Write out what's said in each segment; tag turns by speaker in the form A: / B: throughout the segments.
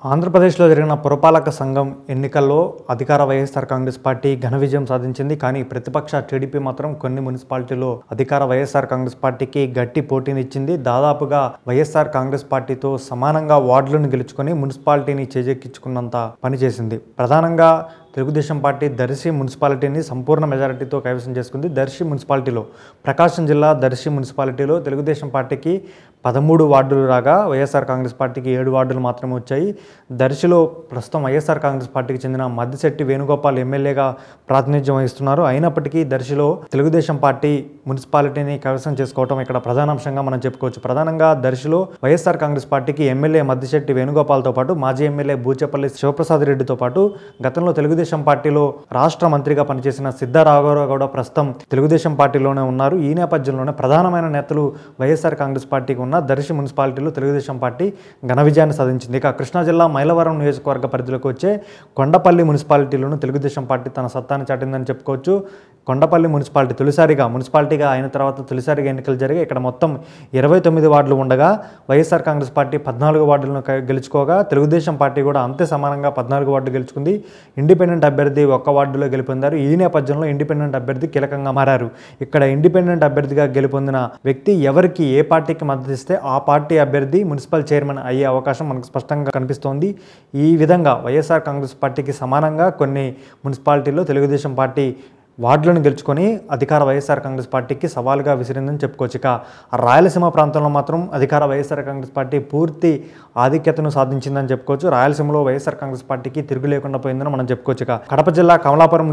A: ఆంధ్రప్రదేశ్లో జరిగిన పురపాలక సంఘం ఎన్నికల్లో అధికార వైఎస్ఆర్ కాంగ్రెస్ పార్టీ ఘన విజయం సాధించింది. కానీ ప్రతిపక్ష టీడీపీ మాత్రం కొన్ని మున్సిపాలిటీల్లో అధికార వైఎస్ఆర్ కాంగ్రెస్ పార్టీకి గట్టి పోటీనిచ్చింది. దాదాపుగా వైఎస్ఆర్ కాంగ్రెస్ పార్టీతో సమానంగా వార్డులను గెలుచుకొని మున్సిపాలిటీని చేజెక్కించుకున్నంత పనిచేసింది. ప్రధానంగా తెలుగుదేశం పార్టీ దర్శి మున్సిపాలిటీని సంపూర్ణ మెజారిటీతో కైవసం చేసుకుంది. దర్శి మున్సిపాలిటీలో ప్రకాశం జిల్లా దర్శి మున్సిపాలిటీలో తెలుగుదేశం పార్టీకి 13 వార్డులు రాగా వైఎస్ఆర్ కాంగ్రెస్ పార్టీకి 7 వార్డులు మాత్రమే వచ్చాయి. దర్శిలో ప్రస్తుతం వైఎస్ఆర్ కాంగ్రెస్ పార్టీకి చెందిన మద్దిశెట్టి వేణుగోపాల్ ఎమ్మెల్యేగా ప్రాతినిధ్యం వహిస్తున్నారు. అయినప్పటికీ దర్శిలో తెలుగుదేశం పార్టీ మున్సిపాలిటీని కైవసం చేసుకోవడం ఇక్కడ ప్రధానాంశంగా మనం చెప్పుకోవచ్చు. ప్రధానంగా దర్శిలో వైఎస్ఆర్ కాంగ్రెస్ పార్టీకి ఎమ్మెల్యే మద్దిశెట్టి వేణుగోపాల్తో పాటు మాజీ ఎమ్మెల్యే బూచేపల్లి శివప్రసాద్ రెడ్డితో పాటు గతంలో తెలుగుదేశం పార్టీలో రాష్ట్ర మంత్రిగా పనిచేసిన సిద్ధరాఘవరావు కూడా ప్రస్తుతం తెలుగుదేశం పార్టీలోనే ఉన్నారు. ఈ నేపథ్యంలోనే ప్రధానమైన నేతలు వైఎస్ఆర్ కాంగ్రెస్ పార్టీకి ఉన్న దర్శి మున్సిపాలిటీలో తెలుగుదేశం పార్టీ ఘన విజయాన్ని సాధించింది. ఇక కృష్ణా జిల్లా మైలవరం నియోజకవర్గ పరిధిలోకి వచ్చే కొండపల్లి మున్సిపాలిటీలోనూ తెలుగుదేశం పార్టీ తన సత్తాను చాటిందని చెప్పుకోవచ్చు. కొండపల్లి మున్సిపాలిటీ మున్సిపాలిటీగా అయిన తర్వాత తొలిసారిగా ఎన్నికలు జరిగాయి. ఇక్కడ మొత్తం 29 వార్డులు ఉండగా వైఎస్ఆర్ కాంగ్రెస్ పార్టీ 14 వార్డులను గెలుచుకోగా తెలుగుదేశం పార్టీ కూడా అంతే సమానంగా 14 వార్డులు గెలుచుకుంది. ఇండిపెండెంట్ అభ్యర్థి 1 వార్డులో గెలుపొందారు. ఈ నేపథ్యంలో ఇండిపెండెంట్ అభ్యర్థి కీలకంగా మారారు. ఇక్కడ ఇండిపెండెంట్ అభ్యర్థిగా గెలుపొందిన వ్యక్తి ఎవరికి ఏ పార్టీకి మద్దతు ఇస్తే ఆ పార్టీ అభ్యర్థి మున్సిపల్ చైర్మన్ అయ్యే అవకాశం మనకు స్పష్టంగా కనిపిస్తోంది. ఈ విధంగా వైఎస్ఆర్ కాంగ్రెస్ పార్టీకి సమానంగా కొన్ని మున్సిపాలిటీల్లో తెలుగుదేశం పార్టీ వార్డులను గెలుచుకొని అధికార వైఎస్ఆర్ కాంగ్రెస్ పార్టీకి సవాల్గా విసిరిందని చెప్పుకోవచ్చు. ఇక రాయలసీమ ప్రాంతంలో మాత్రం అధికార వైఎస్ఆర్ కాంగ్రెస్ పార్టీ పూర్తి ఆధిక్యతను సాధించిందని చెప్పుకోవచ్చు. రాయలసీమలో వైఎస్ఆర్ కాంగ్రెస్ పార్టీకి తిరుగు లేకుండా పోయిందని మనం చెప్పుకోవచ్చు. ఇక కడప జిల్లా కమలాపురం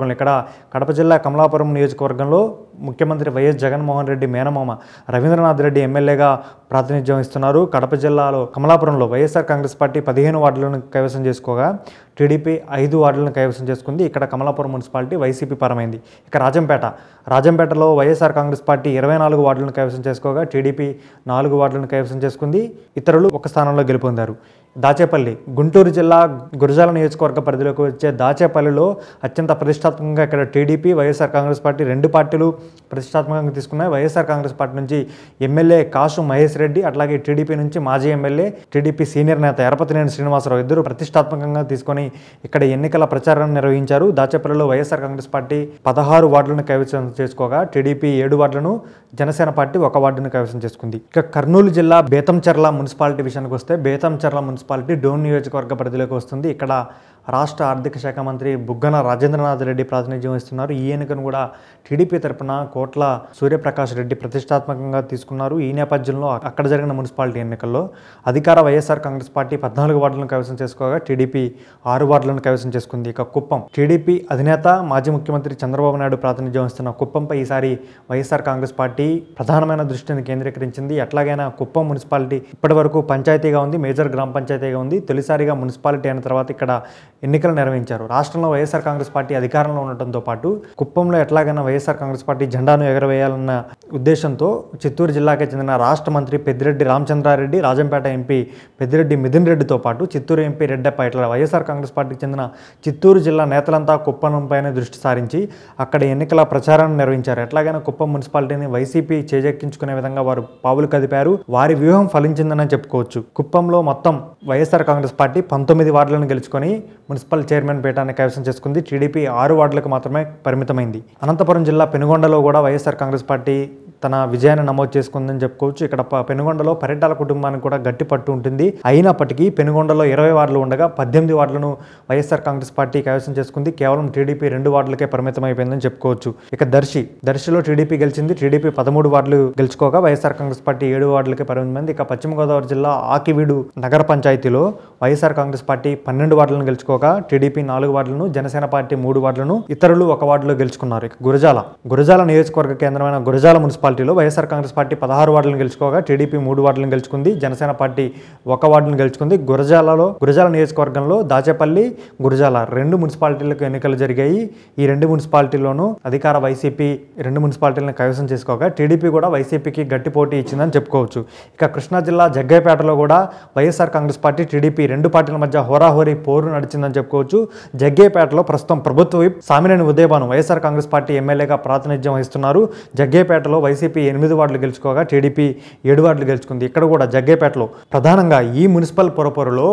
A: నియోజకవర్గంలో ముఖ్యమంత్రి వైఎస్ జగన్మోహన్ రెడ్డి మేనమామ రవీంద్రనాథ్ రెడ్డి ఎమ్మెల్యేగా ప్రాతినిధ్యం వహిస్తున్నారు. కడప జిల్లాలో కమలాపురంలో వైఎస్ఆర్ కాంగ్రెస్ పార్టీ 15 వార్డులను కైవసం చేసుకోగా టీడీపీ 5 వార్డులను కైవసం చేసుకుంది. ఇక్కడ కమలాపురం మున్సిపాలిటీ వైసీపీ పరమైంది. ఇక రాజంపేటలో వైఎస్ఆర్ కాంగ్రెస్ పార్టీ 24 వార్డులను కైవసం చేసుకోగా టీడీపీ 4 వార్డులను కైవసం చేసుకుంది. ఇతరులు 1 స్థానంలో గెలుపొందారు. దాచేపల్లి గుంటూరు జిల్లా గురజాల నియోజకవర్గ పరిధిలోకి వచ్చే దాచేపల్లిలో అత్యంత ప్రతిష్టాత్మకంగా ఇక్కడ టీడీపీ వైఎస్ఆర్ కాంగ్రెస్ పార్టీ 2 పార్టీలు ప్రతిష్టాత్మకంగా తీసుకున్నాయి. వైఎస్ఆర్ కాంగ్రెస్ పార్టీ నుంచి ఎమ్మెల్యే కాసు మహేష్ రెడ్డి, అట్లాగే టీడీపీ నుంచి మాజీ ఎమ్మెల్యే టీడీపీ సీనియర్ నేత ఎరపతినేని శ్రీనివాసరావు ఇద్దరు ప్రతిష్టాత్మకంగా తీసుకొని ఇక్కడ ఎన్నికల ప్రచారాన్ని నిర్వహించారు. దాచేపల్లిలో వైఎస్ఆర్ కాంగ్రెస్ పార్టీ 16 వార్డులను కైవసం చేసుకోగా టీడీపీ 7 వార్డులను, జనసేన పార్టీ 1 వార్డును కైవసం చేసుకుంది. ఇక కర్నూలు జిల్లా బేతంచెర్ల మున్సిపాలిటీ విషయానికి వస్తే బేతంచెర్ల మున్సిపాలిటీ డోన్ నియోజకవర్గ పరిధిలోకి వస్తుంది. ఇక్కడ రాష్ట్ర ఆర్థిక శాఖ మంత్రి బుగ్గన రాజేంద్రనాథ్ రెడ్డి ప్రాతినిధ్యం వహిస్తున్నారు. ఈ ఎన్నికను కూడా టీడీపీ తరపున కోట్ల సూర్యప్రకాష్ రెడ్డి ప్రతిష్టాత్మకంగా తీసుకున్నారు. ఈ నేపథ్యంలో అక్కడ జరిగిన మున్సిపాలిటీ ఎన్నికల్లో అధికార వైఎస్ఆర్ కాంగ్రెస్ పార్టీ 14 వార్డులను కైవసం చేసుకోగా టీడీపీ 6 వార్డులను కైవసం చేసుకుంది. ఇక కుప్పం టీడీపీ అధినేత మాజీ ముఖ్యమంత్రి చంద్రబాబు నాయుడు ప్రాతినిధ్యం వహిస్తున్న కుప్పంపై ఈసారి వైఎస్ఆర్ కాంగ్రెస్ పార్టీ ప్రధానమైన దృష్టిని కేంద్రీకరించింది. ఎట్లాగైనా కుప్పం మున్సిపాలిటీ ఇప్పటి వరకు పంచాయతీగా ఉంది, మేజర్ గ్రామ పంచాయతీగా ఉంది. తొలిసారిగా మున్సిపాలిటీ అయిన తర్వాత ఇక్కడ ఎన్నికలు నిర్వహించారు. రాష్ట్రంలో వైఎస్ఆర్ కాంగ్రెస్ పార్టీ అధికారంలో ఉండటంతో పాటు కుప్పంలో ఎట్లాగైనా వైఎస్ఆర్ కాంగ్రెస్ పార్టీ జెండాను ఎగరవేయాలన్న ఉద్దేశంతో చిత్తూరు జిల్లాకి చెందిన రాష్ట్ర మంత్రి పెద్దిరెడ్డి రామచంద్రారెడ్డి, రాజంపేట ఎంపీ పెద్దిరెడ్డి మిథున్ రెడ్డితో పాటు చిత్తూరు ఎంపీ రెడ్డప్ప ఇట్లా వైఎస్ఆర్ కాంగ్రెస్ పార్టీకి చెందిన చిత్తూరు జిల్లా నేతలంతా కుప్పంపైనే దృష్టి సారించి అక్కడ ఎన్నికల ప్రచారాన్ని నిర్వహించారు. ఎట్లాగైనా కుప్పం మున్సిపాలిటీని వైసీపీ చేజెక్కించుకునే విధంగా వారు పావులు కదిపారు. వారి వ్యూహం ఫలించిందని చెప్పుకోవచ్చు. కుప్పంలో మొత్తం వైఎస్ఆర్ కాంగ్రెస్ పార్టీ 19 వార్డులను గెలుచుకొని మున్సిపల్ చైర్మన్ పీఠాన్ని కైవసం చేసుకుంది. టీడీపీ 6 వార్డులకు మాత్రమే పరిమితమైంది. అనంతపురం జిల్లా పెనుగొండలో కూడా వైఎస్ఆర్ కాంగ్రెస్ పార్టీ తన విజయాన్ని నమోదు చేసుకుందని చెప్పుకోవచ్చు. ఇక్కడ పెనుగొండలో పరిటాల కుటుంబానికి కూడా గట్టి పట్టు ఉంటుంది. అయినప్పటికీ పెనుగొండలో 20 వార్డులు ఉండగా 18 వార్డులను వైఎస్ఆర్ కాంగ్రెస్ పార్టీ కైవసం చేసుకుంది. కేవలం టీడీపీ 2 వార్డులకే పరిమితమైపోయిందని చెప్పుకోవచ్చు. ఇక దర్శిలో టీడీపీ గెలిచింది. టీడీపీ 13 వార్డులు గెలుచుకోగా వైఎస్ఆర్ కాంగ్రెస్ పార్టీ 7 వార్డులకే పరిమితమైంది. ఇక పశ్చిమ గోదావరి జిల్లా ఆకివీడు నగర పంచాయతీలో వైఎస్ఆర్ కాంగ్రెస్ పార్టీ 12 వార్డులను గెలుచుకోగా టీడీపీ 4 వార్డులను, జనసేన పార్టీ 3 వార్డులను, ఇతరులు 1 వార్డులో గెలుచుకున్నారు. ఇక గురజాల నియోజకవర్గ కేంద్రమైన గురజాల మున్సిపాలిటీలో వైఎస్ఆర్ కాంగ్రెస్ పార్టీ 16 వార్డులను గెలుచుకోగా టీడీపీ 3 వార్డులను గెలుచుకుంది. జనసేన పార్టీ 1 వార్డును గెలుచుకుంది. గురజాల నియోజకవర్గంలో దాచేపల్లి, గురజాల 2 మున్సిపాలిటీలకు ఎన్నికలు జరిగాయి. ఈ 2 మున్సిపాలిటీల్లోనూ అధికార వైసీపీ 2 మున్సిపాలిటీలను కైవసం చేసుకోగా టీడీపీ కూడా వైసీపీకి గట్టి పోటీ ఇచ్చిందని చెప్పుకోవచ్చు. ఇక కృష్ణా జిల్లా జగ్గయ్యపేటలో కూడా వైఎస్ఆర్ కాంగ్రెస్ పార్టీ టీడీపీ 2 పార్టీల మధ్య హోరాహోరీ పోరు నడిచిందని చెప్పుకోవచ్చు. జగ్గయ్యపేటలో ప్రస్తుతం ప్రభుత్వ whip Samineni Udayabhanu YSR Congress party ఎమ్మెల్యేగా ప్రాతినిధ్యం వహిస్తున్నారు. జగ్గయ్యపేటలో వైసీపీ 8 వార్డులు గెలుచుకోగా టీడీపీ 7 వార్డులు గెలుచుకుంది. ఇక్కడ కూడా జగ్గయ్యపేటలో ప్రధానంగా ఈ మున్సిపల్ పొరపొరలో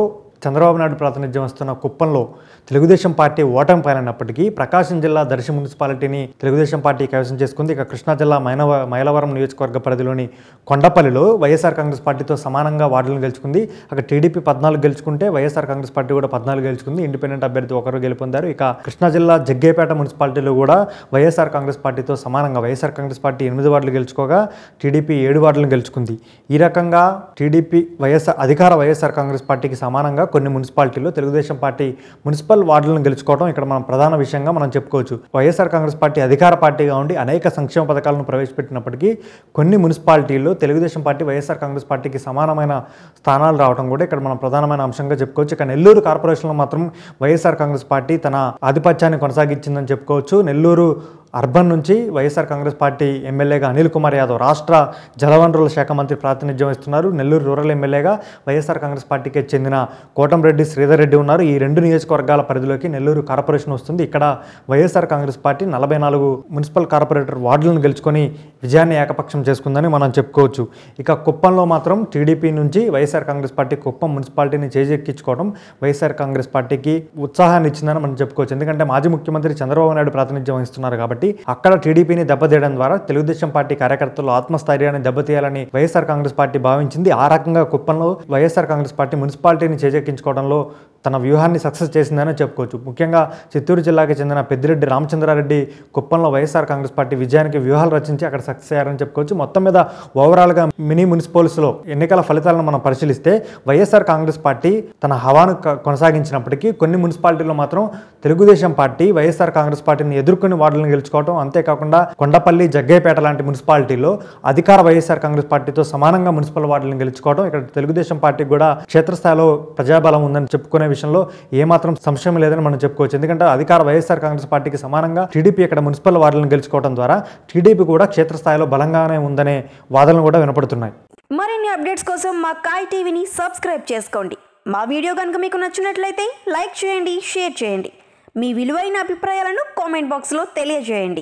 A: చంద్రబాబు నాయుడు ప్రాతినిధ్యం వస్తున్న కుప్పంలో తెలుగుదేశం పార్టీ ఓటమి పాలైనప్పటికీ ప్రకాశం జిల్లా దర్శి మున్సిపాలిటీని తెలుగుదేశం పార్టీ కైవసం చేసుకుంది. ఇక కృష్ణా జిల్లా మైలవరం నియోజకవర్గ పరిధిలోని కొండపల్లిలో వైఎస్ఆర్ కాంగ్రెస్ పార్టీతో సమానంగా వార్డులను గెలుచుకుంది. అక్కడ టీడీపీ 14 గెలుచుకుంటే వైఎస్ఆర్ కాంగ్రెస్ పార్టీ కూడా 14 గెలుచుకుంది. ఇండిపెండెంట్ అభ్యర్థి ఒకరు గెలుపొందారు. ఇక కృష్ణా జిల్లా జగ్గేపేట మున్సిపాలిటీలో కూడా వైఎస్ఆర్ కాంగ్రెస్ పార్టీతో సమానంగా వైఎస్ఆర్ కాంగ్రెస్ పార్టీ 8 వార్డులు గెలుచుకోగా టీడీపీ 7 వార్డులను గెలుచుకుంది. ఈ రకంగా టీడీపీ అధికార వైఎస్ఆర్ కాంగ్రెస్ పార్టీకి సమానంగా కొన్ని మున్సిపాలిటీల్లో తెలుగుదేశం పార్టీ మున్సిపల్ వార్డులను గెలుచుకోవడం ఇక్కడ మనం ప్రధాన విషయంగా మనం చెప్పుకోవచ్చు. వైఎస్ఆర్ కాంగ్రెస్ పార్టీ అధికార పార్టీగా ఉండి అనేక సంక్షేమ పథకాలను ప్రవేశపెట్టినప్పటికీ కొన్ని మున్సిపాలిటీల్లో తెలుగుదేశం పార్టీ వైఎస్ఆర్ కాంగ్రెస్ పార్టీకి సమానమైన స్థానాలు రావడం కూడా ఇక్కడ మనం ప్రధానమైన అంశంగా చెప్పుకోవచ్చు. ఇక నెల్లూరు కార్పొరేషన్లో మాత్రం వైఎస్ఆర్ కాంగ్రెస్ పార్టీ తన ఆధిపత్యాన్ని కొనసాగించిందని చెప్పుకోవచ్చు. నెల్లూరు అర్బన్ నుంచి వైఎస్ఆర్ కాంగ్రెస్ పార్టీ ఎమ్మెల్యేగా అనిల్ కుమార్ యాదవ్ రాష్ట్ర జలవనరుల శాఖ మంత్రి ప్రాతినిధ్యం వహిస్తున్నారు. నెల్లూరు రూరల్ ఎమ్మెల్యేగా వైఎస్ఆర్ కాంగ్రెస్ పార్టీకి చెందిన కోటంరెడ్డి శ్రీధర్ రెడ్డి ఉన్నారు. ఈ 2 నియోజకవర్గాల పరిధిలోకి నెల్లూరు కార్పొరేషన్ వస్తుంది. ఇక్కడ YSR Congress party 44 municipal corporator వార్డులను గెలుచుకొని విజయాన్ని ఏకపక్షం చేసుకుందని మనం చెప్పుకోవచ్చు. ఇక కుప్పంలో మాత్రం టీడీపీ నుంచి వైఎస్ఆర్ కాంగ్రెస్ పార్టీ కుప్పం మున్సిపాలిటీని చేజెక్కించుకోవడం వైఎస్ఆర్ కాంగ్రెస్ పార్టీకి ఉత్సాహాన్ని ఇచ్చిందని మనం చెప్పుకోవచ్చు. ఎందుకంటే మాజీ ముఖ్యమంత్రి చంద్రబాబు నాయుడు ప్రాతినిధ్యం వహిస్తున్నారు కాబట్టి అక్కడ టీడీపీని దెబ్బతీయడం ద్వారా తెలుగుదేశం పార్టీ కార్యకర్తలు ఆత్మస్థైర్యాన్ని దెబ్బతీయాలని వైఎస్ఆర్ కాంగ్రెస్ పార్టీ భావించింది. ఆ రకంగా కుప్పంలో వైఎస్ఆర్ కాంగ్రెస్ పార్టీ మున్సిపాలిటీని చేజెక్కించుకోవడంలో తన వ్యూహాన్ని సక్సెస్ చేసిందని చెప్పుకోవచ్చు. ముఖ్యంగా చిత్తూరు జిల్లాకి చెందిన పెద్దిరెడ్డి రామచంద్రారెడ్డి కుప్పంలో వైఎస్ఆర్ కాంగ్రెస్ పార్టీ విజయానికి వ్యూహాలు రచించి అక్కడ సక్సెస్ అయ్యారని చెప్పుకోవచ్చు. మొత్తం మీద ఓవరాల్గా మినీ మున్సిపల్స్లో ఎన్నికల ఫలితాలను మనం పరిశీలిస్తే వైఎస్ఆర్ కాంగ్రెస్ పార్టీ తన హవాను కొనసాగించినప్పటికీ కొన్ని మున్సిపాలిటీల్లో మాత్రం తెలుగుదేశం పార్టీ వైఎస్ఆర్ కాంగ్రెస్ పార్టీని ఎదుర్కొని వార్డులను గెలుచుకోవడం, అంతేకాకుండా కొండపల్లి జగ్గేపేట లాంటి మున్సిపాలిటీలో అధికార వైఎస్ఆర్ కాంగ్రెస్ పార్టీతో సమానంగా మున్సిపల్ వార్డులను గెలుచుకోవడం ఇక్కడ తెలుగుదేశం పార్టీకి కూడా క్షేత్రస్థాయిలో ప్రజాబలం ఉందని చెప్పుకునే విషయంలో ఏమాత్రం సంశయం లేదని మనం చెప్పుకోవచ్చు. ఎందుకంటే అధికార వైఎస్ఆర్ కాంగ్రెస్ పార్టీకి సమానంగా టీడీపీ ఇక్కడ మున్సిపల్ వార్డులను గెలుచుకోవడం ద్వారా టీడీపీ కూడా క్షేత్రస్థాయిలో బలంగానే ఉందనే వాదనలు కూడా వినపడుతున్నాయి.
B: మరిన్ని అప్డేట్స్ కోసం మా కాయ్ టీవీని సబ్స్క్రైబ్ చేసుకోండి. మా వీడియో కనుక మీకు నచ్చినట్లయితే లైక్ చేయండి, షేర్ చేయండి. మీ విలువైన అభిప్రాయాలను కామెంట్ బాక్స్లో తెలియజేయండి.